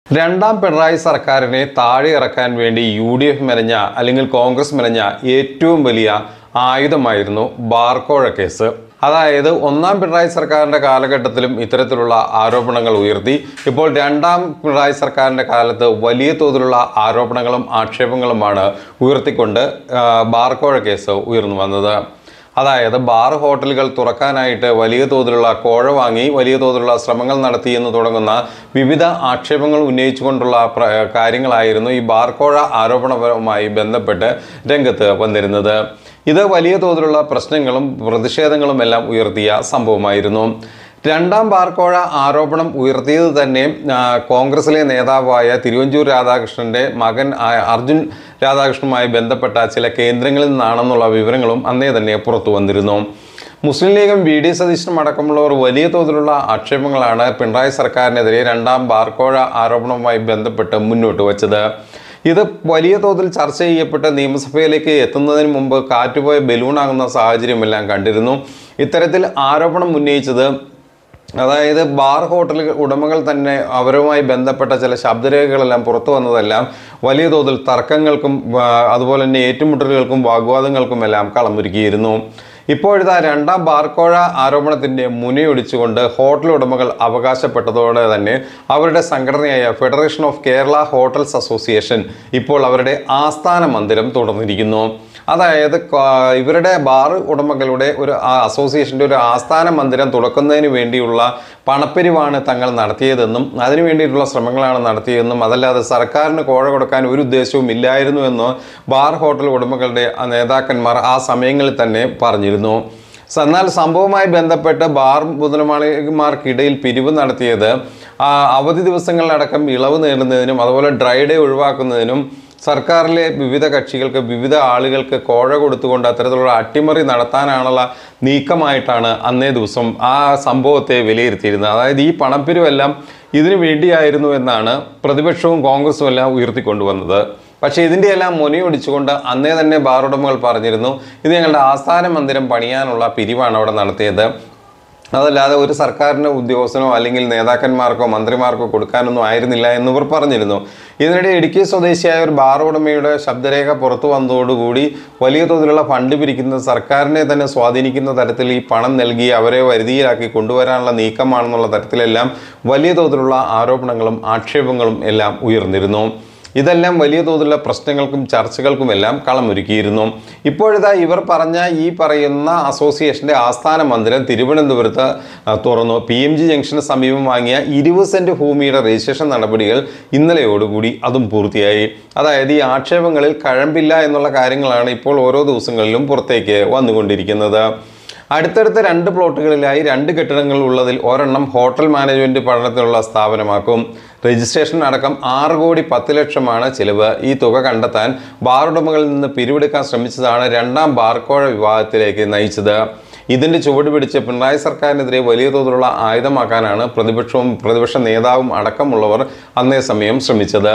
രണ്ടാം പിണറായി സർക്കാരിനെ താഴെ ഇറക്കാൻ വേണ്ടി UDF മെനഞ്ഞ അല്ലെങ്കിൽ കോൺഗ്രസ് മെനഞ്ഞ ഏറ്റവും വലിയ ആയുധമായിരുന്നു ബാർക്കോഴ കേസ്. അതായത് ഒന്നാം പിണറായി സർക്കാരിൻ്റെ കാലഘട്ടത്തിലും ഇത്തരത്തിലുള്ള ആരോപണങ്ങൾ ഉയർത്തി. ഇപ്പോൾ രണ്ടാം പിണറായി സർക്കാരിൻ്റെ കാലത്ത് വലിയ തോതിലുള്ള ആരോപണങ്ങളും ആക്ഷേപങ്ങളുമാണ് ഉയർത്തിക്കൊണ്ട് ബാർക്കോഴ കേസ് ഉയർന്നു വന്നത്. അതായത് ബാർ ഹോട്ടലുകൾ തുറക്കാനായിട്ട് വലിയ തോതിലുള്ള കോഴ വാങ്ങി വലിയ തോതിലുള്ള ശ്രമങ്ങൾ നടത്തി എന്ന് തുടങ്ങുന്ന വിവിധ ആക്ഷേപങ്ങൾ ഉന്നയിച്ചുകൊണ്ടുള്ള കാര്യങ്ങളായിരുന്നു ഈ ബാർക്കോഴ ആരോപണവുമായി ബന്ധപ്പെട്ട് രംഗത്ത് വന്നിരുന്നത്. ഇത് വലിയ തോതിലുള്ള പ്രശ്നങ്ങളും പ്രതിഷേധങ്ങളും എല്ലാം ഉയർത്തിയ സംഭവമായിരുന്നു. രണ്ടാം ബാർക്കോഴ ആരോപണം ഉയർത്തിയത് തന്നെ കോൺഗ്രസിലെ നേതാവായ തിരുവഞ്ചൂർ രാധാകൃഷ്ണൻ്റെ മകൻ അർജുൻ രാധാകൃഷ്ണനുമായി ബന്ധപ്പെട്ട ചില കേന്ദ്രങ്ങളിൽ നിന്നാണെന്നുള്ള വിവരങ്ങളും അന്നേ തന്നെ പുറത്തു വന്നിരുന്നു. മുസ്ലിം ലീഗും VD സതീശനും അടക്കമുള്ളവർ വലിയ തോതിലുള്ള ആക്ഷേപങ്ങളാണ് പിണറായി സർക്കാരിനെതിരെ രണ്ടാം ബാർക്കോഴ ആരോപണവുമായി ബന്ധപ്പെട്ട് മുന്നോട്ട് വച്ചത്. ഇത് വലിയ തോതിൽ ചർച്ച ചെയ്യപ്പെട്ട് നിയമസഭയിലേക്ക് എത്തുന്നതിന് മുമ്പ് കാറ്റുപോയ ബലൂണാകുന്ന സാഹചര്യമെല്ലാം കണ്ടിരുന്നു. ഇത്തരത്തിൽ ആരോപണം ഉന്നയിച്ചത് അതായത് ബാർ ഹോട്ടൽ ഉടമകൾ തന്നെ അവരുമായി ബന്ധപ്പെട്ട ചില ശബ്ദരേഖകളെല്ലാം പുറത്തു വന്നതെല്ലാം വലിയ തോതിൽ തർക്കങ്ങൾക്കും അതുപോലെ തന്നെ ഏറ്റുമുട്ടലുകൾക്കും വാഗ്വാദങ്ങൾക്കും എല്ലാം കളമൊരുക്കിയിരുന്നു. ഇപ്പോഴത്തെ രണ്ടാം ബാർക്കോഴ ആരോപണത്തിൻ്റെ മുനയൊടിച്ചുകൊണ്ട് ഹോട്ടൽ ഉടമകൾ അവകാശപ്പെട്ടതോടെ തന്നെ അവരുടെ സംഘടനയായ federation of Kerala hotels association ഇപ്പോൾ അവരുടെ ആസ്ഥാന മന്ദിരം തുറന്നിരിക്കുന്നു. അതായത് ഇവരുടെ ബാർ ഉടമകളുടെ ഒരു അസോസിയേഷൻ്റെ ഒരു ആസ്ഥാന മന്ദിരം തുറക്കുന്നതിന് വേണ്ടിയുള്ള പണപ്പിരിവാണ് തങ്ങൾ നടത്തിയതെന്നും അതിനു വേണ്ടിയിട്ടുള്ള ശ്രമങ്ങളാണ് നടത്തിയതെന്നും അതല്ലാതെ സർക്കാരിന് കോഴ കൊടുക്കാൻ ഒരു ഉദ്ദേശവും ഇല്ലായിരുന്നു എന്ന് ബാർ ഹോട്ടൽ ഉടമകളുടെ നേതാക്കന്മാർ ആ സമയങ്ങളിൽ തന്നെ പറഞ്ഞിരുന്നു. എന്നാൽ സംഭവവുമായി ബന്ധപ്പെട്ട് ബാർ മുതലാളിമാർക്കിടയിൽ പിരിവ് നടത്തിയത് അവധി ദിവസങ്ങളിലടക്കം ഇളവ് നേടുന്നതിനും അതുപോലെ ഡ്രൈ ഡേ ഒഴിവാക്കുന്നതിനും സർക്കാരിലെ വിവിധ കക്ഷികൾക്ക് വിവിധ ആളുകൾക്ക് കോഴ കൊടുത്തുകൊണ്ട് അത്തരത്തിലുള്ള അട്ടിമറി നടത്താനാണുള്ള നീക്കമായിട്ടാണ് അന്നേ ദിവസം ആ സംഭവത്തെ വിലയിരുത്തിയിരുന്നത്. അതായത് ഈ പണപ്പിരിവെല്ലാം ഇതിനു വേണ്ടിയായിരുന്നു എന്നാണ് പ്രതിപക്ഷവും കോൺഗ്രസും എല്ലാം ഉയർത്തിക്കൊണ്ടുവന്നത്. പക്ഷേ ഇതിൻ്റെയെല്ലാം മുനയൊടിച്ചുകൊണ്ട് അന്നേ തന്നെ ബാർ ഉടമകൾ പറഞ്ഞിരുന്നു, ഇത് ഞങ്ങളുടെ ആസ്ഥാന മന്ദിരം പണിയാനുള്ള പിരിവാണ് അവിടെ നടത്തിയത്, അതല്ലാതെ ഒരു സർക്കാരിൻ്റെ ഉദ്യോഗസ്ഥനോ അല്ലെങ്കിൽ നേതാക്കന്മാർക്കോ മന്ത്രിമാർക്കോ കൊടുക്കാനൊന്നും ആയിരുന്നില്ല എന്നിവർ പറഞ്ഞിരുന്നു. ഇതിനിടെ ഇടുക്കി സ്വദേശിയായ ഒരു ബാർ ഉടമയുടെ ശബ്ദരേഖ പുറത്തു വന്നതോടുകൂടി വലിയ തോതിലുള്ള ഫണ്ട് പിരിക്കുന്നത് സർക്കാരിനെ തന്നെ സ്വാധീനിക്കുന്ന തരത്തിൽ ഈ പണം നൽകി അവരെ വരുതിയിലാക്കി കൊണ്ടുവരാനുള്ള നീക്കമാണെന്നുള്ള തരത്തിലെല്ലാം വലിയ തോതിലുള്ള ആരോപണങ്ങളും ആക്ഷേപങ്ങളും എല്ലാം ഉയർന്നിരുന്നു. ഇതെല്ലാം വലിയ തോതിലുള്ള പ്രശ്നങ്ങൾക്കും ചർച്ചകൾക്കുമെല്ലാം കളമൊരുക്കിയിരുന്നു. ഇപ്പോഴിതാ ഇവർ പറഞ്ഞ ഈ പറയുന്ന അസോസിയേഷൻ്റെ ആസ്ഥാന മന്ദിരം തിരുവനന്തപുരത്ത് തുറന്നു. PMG ജംഗ്ഷന് സമീപം വാങ്ങിയ 20 സെൻറ്റ് ഭൂമിയുടെ രജിസ്ട്രേഷൻ നടപടികൾ ഇന്നലെയോടുകൂടി അതും പൂർത്തിയായി. അതായത് ഈ ആക്ഷേപങ്ങളിൽ കഴമ്പില്ല എന്നുള്ള കാര്യങ്ങളാണ് ഇപ്പോൾ ഓരോ ദിവസങ്ങളിലും പുറത്തേക്ക് വന്നുകൊണ്ടിരിക്കുന്നത്. അടുത്തടുത്ത 2 പ്ലോട്ടുകളിലായി 2 കെട്ടിടങ്ങൾ ഉള്ളതിൽ ഒരെണ്ണം ഹോട്ടൽ മാനേജ്മെൻറ്റ് പഠനത്തിനുള്ള സ്ഥാപനമാക്കും. രജിസ്ട്രേഷൻ അടക്കം 6,10,00,000 ചിലവ്. ഈ തുക കണ്ടെത്താൻ ബാർ ഉടമകളിൽ നിന്ന് പിരിവെടുക്കാൻ ശ്രമിച്ചതാണ് രണ്ടാം ബാർക്കോഴ വിവാദത്തിലേക്ക് നയിച്ചത്. ഇതിൻ്റെ ചുവട് പിടിച്ച് പിണറായി സർക്കാരിനെതിരെ വലിയ തോതിലുള്ള ആയുധമാക്കാനാണ് പ്രതിപക്ഷ നേതാവും അടക്കമുള്ളവർ അന്നേ സമയം ശ്രമിച്ചത്.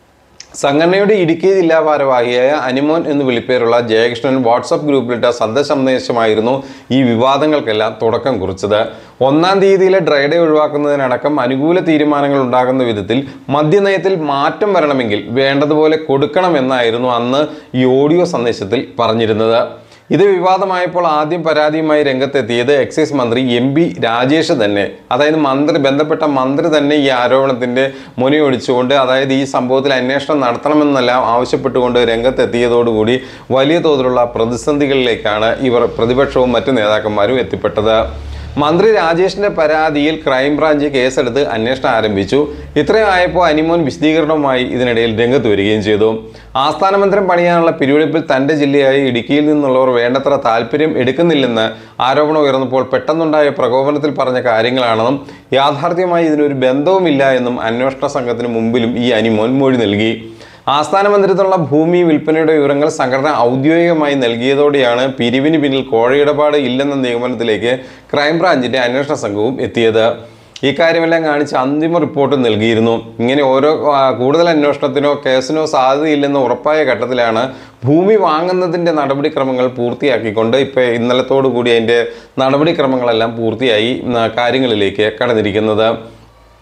സംഘടനയുടെ ഇടുക്കി ജില്ലാ ഭാരവാഹിയായ അനിമോൻ എന്ന് വിളിപ്പേരുള്ള ജയകൃഷ്ണൻ വാട്സപ്പ് ഗ്രൂപ്പിലിട്ട സന്ദേശമായിരുന്നു ഈ വിവാദങ്ങൾക്കെല്ലാം തുടക്കം കുറിച്ചത്. 1-ാം തീയതിയിലെ ഡ്രൈ ഡേ ഒഴിവാക്കുന്നതിനടക്കം അനുകൂല തീരുമാനങ്ങൾ ഉണ്ടാകുന്ന വിധത്തിൽ മദ്യനയത്തിൽ മാറ്റം വരണമെങ്കിൽ വേണ്ടതുപോലെ കൊടുക്കണമെന്നായിരുന്നു അന്ന് ഈ ഓഡിയോ സന്ദേശത്തിൽ പറഞ്ഞിരുന്നത്. ഇത് വിവാദമായപ്പോൾ ആദ്യം പരാതിയുമായി രംഗത്തെത്തിയത് എക്സൈസ് മന്ത്രി MP രാജേഷ് തന്നെ. അതായത് ബന്ധപ്പെട്ട മന്ത്രി തന്നെ ഈ ആരോപണത്തിൻ്റെ മുനയൊടിച്ചുകൊണ്ട് അതായത് ഈ സംഭവത്തിൽ അന്വേഷണം നടത്തണമെന്നെല്ലാം ആവശ്യപ്പെട്ടുകൊണ്ട് രംഗത്തെത്തിയതോടുകൂടി വലിയ തോതിലുള്ള പ്രതിസന്ധികളിലേക്കാണ് ഇവർ പ്രതിപക്ഷവും മറ്റു നേതാക്കന്മാരും എത്തിപ്പെട്ടത്. മന്ത്രി രാജേഷിൻ്റെ പരാതിയിൽ ക്രൈംബ്രാഞ്ച് കേസെടുത്ത് അന്വേഷണം ആരംഭിച്ചു. ഇത്രയായപ്പോൾ അനിമോൻ വിശദീകരണവുമായി ഇതിനിടയിൽ രംഗത്ത് വരികയും ചെയ്തു. ആസ്ഥാന മന്ദിരം പണിയാനുള്ള പിരിവെടുപ്പിൽ തൻ്റെ ജില്ലയായ ഇടുക്കിയിൽ നിന്നുള്ളവർ വേണ്ടത്ര താല്പര്യം എടുക്കുന്നില്ലെന്ന് ആരോപണം ഉയർന്നപ്പോൾ പെട്ടെന്നുണ്ടായ പ്രകോപനത്തിൽ പറഞ്ഞ കാര്യങ്ങളാണെന്നും യാഥാർത്ഥ്യമായി ഇതിനൊരു ബന്ധവുമില്ല എന്നും അന്വേഷണ സംഘത്തിന് മുമ്പിലും ഈ അനിമോൻ മൊഴി നൽകി. ആസ്ഥാന മന്ദിരത്തിലുള്ള ഭൂമി വിൽപ്പനയുടെ വിവരങ്ങൾ സംഘടന ഔദ്യോഗികമായി നൽകിയതോടെയാണ് പിരിവിന് പിന്നിൽ കോഴയിടപാട് ഇല്ലെന്ന നിഗമനത്തിലേക്ക് ക്രൈംബ്രാഞ്ചിൻ്റെ അന്വേഷണ സംഘവും എത്തിയത്. ഇക്കാര്യമെല്ലാം കാണിച്ച് അന്തിമ റിപ്പോർട്ട് നൽകിയിരുന്നു. ഇങ്ങനെ കൂടുതൽ അന്വേഷണത്തിനോ കേസിനോ സാധ്യതയില്ലെന്ന് ഉറപ്പായ ഘട്ടത്തിലാണ് ഭൂമി വാങ്ങുന്നതിൻ്റെ നടപടിക്രമങ്ങൾ പൂർത്തിയാക്കിക്കൊണ്ട് ഇന്നലത്തോടു കൂടി അതിൻ്റെ നടപടിക്രമങ്ങളെല്ലാം പൂർത്തിയായി കാര്യങ്ങളിലേക്ക് കടന്നിരിക്കുന്നത്.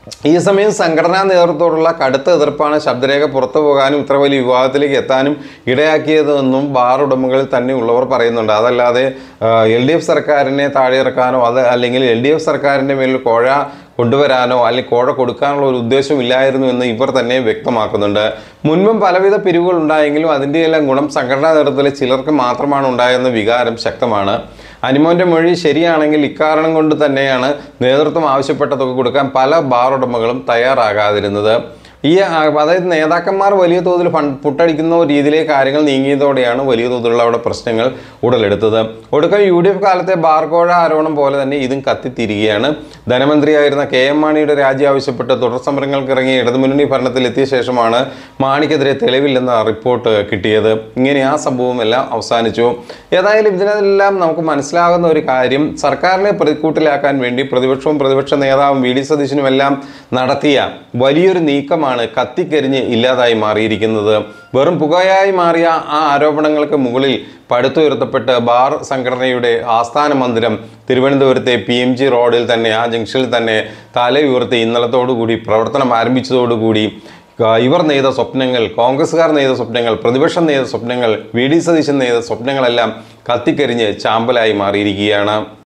ഈ സമയം സംഘടനാ നേതൃത്വത്തോടുള്ള കടുത്ത എതിർപ്പാണ് ശബ്ദരേഖ പുറത്തു പോകാനും ഇത്ര വലിയ വിവാദത്തിലേക്ക് എത്താനും ഇടയാക്കിയതെന്നും ബാർ ഉടമകളിൽ തന്നെ ഉള്ളവർ പറയുന്നുണ്ട്. അതല്ലാതെ LDF സർക്കാരിനെ താഴെയിറക്കാനോ അല്ലെങ്കിൽ LDF സർക്കാരിൻ്റെ മേലിൽ കോഴ കൊണ്ടുവരാനോ അല്ലെങ്കിൽ കോഴ കൊടുക്കാനുള്ള ഒരു ഉദ്ദേശമില്ലായിരുന്നു എന്ന് ഇവർ തന്നെ വ്യക്തമാക്കുന്നുണ്ട്. മുൻപും പലവിധ പിരിവുകൾ ഉണ്ടായെങ്കിലും അതിൻ്റെ എല്ലാം ഗുണം സംഘടനാ നേതൃത്വത്തിലെ ചിലർക്ക് മാത്രമാണ് ഉണ്ടായെന്ന വികാരം ശക്തമാണ്. അനിമോൻ്റെ മൊഴി ശരിയാണെങ്കിൽ ഇക്കാരണം കൊണ്ട് തന്നെയാണ് നേതൃത്വം ആവശ്യപ്പെട്ട തുക കൊടുക്കാൻ പല ബാർ ഉടമകളും തയ്യാറാകാതിരുന്നത്. അതായത് നേതാക്കന്മാർ വലിയ തോതിൽ പുട്ടടിക്കുന്ന രീതിയിലേക്ക് കാര്യങ്ങൾ നീങ്ങിയതോടെയാണ് വലിയ തോതിലുള്ള അവിടെ പ്രശ്നങ്ങൾ ഉടലെടുത്തത്. ഒടുക്കം UDF കാലത്തെ ബാർകോഴ ആരോപണം പോലെ തന്നെ ഇതും കത്തിത്തിരികയാണ്. ധനമന്ത്രിയായിരുന്ന KM മാണിയുടെ രാജി ആവശ്യപ്പെട്ട് തുടർ സമരങ്ങൾക്ക് ഇറങ്ങിയ ഇടതുമുന്നണി ഭരണത്തിലെത്തിയ ശേഷമാണ് മാണിക്കെതിരെ തെളിവില്ലെന്ന റിപ്പോർട്ട് കിട്ടിയത്. ഇങ്ങനെ ആ സംഭവം എല്ലാം അവസാനിച്ചു. ഏതായാലും ഇതിനെല്ലാം നമുക്ക് മനസ്സിലാകുന്ന ഒരു കാര്യം, സർക്കാരിനെ പ്രതിക്കൂട്ടിലാക്കാൻ വേണ്ടി പ്രതിപക്ഷവും പ്രതിപക്ഷ നേതാവും VD സതീശനും എല്ലാം നടത്തിയ വലിയൊരു നീക്കമാണ് കത്തിക്കരിഞ്ഞ് ഇല്ലാതായി മാറിയിരിക്കുന്നത്. വെറും പുകയായി മാറിയ ആ ആരോപണങ്ങൾക്ക് മുകളിൽ പടുത്തുയർത്തപ്പെട്ട് ബാർ സംഘടനയുടെ ആസ്ഥാന മന്ദിരം തിരുവനന്തപുരത്തെ PMG റോഡിൽ തന്നെ ആ ജംഗ്ഷനിൽ തന്നെ തലയുയർത്തി ഇന്നലത്തോടുകൂടി പ്രവർത്തനം ആരംഭിച്ചതോടുകൂടി ഇവർ നെയ്ത സ്വപ്നങ്ങൾ, കോൺഗ്രസ്സുകാർ നെയ്ത സ്വപ്നങ്ങൾ, പ്രതിപക്ഷം നെയ്ത സ്വപ്നങ്ങൾ, VD സതീശൻ നെയ്ത സ്വപ്നങ്ങളെല്ലാം കത്തിക്കരിഞ്ഞ് ചാമ്പലായി മാറിയിരിക്കുകയാണ്.